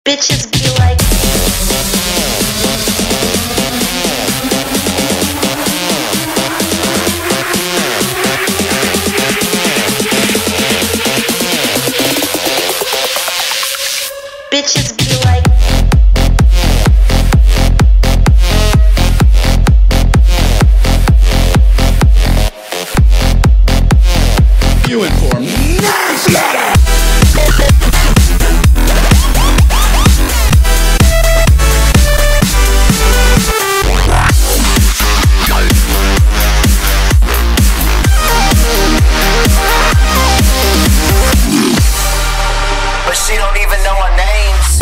Bitches be like, bitches be like, you inform newsletter. But she don't even know our names.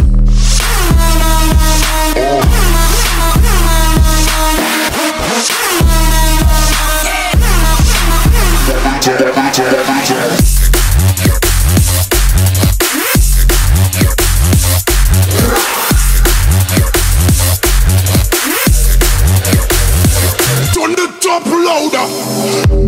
Turn the top louder.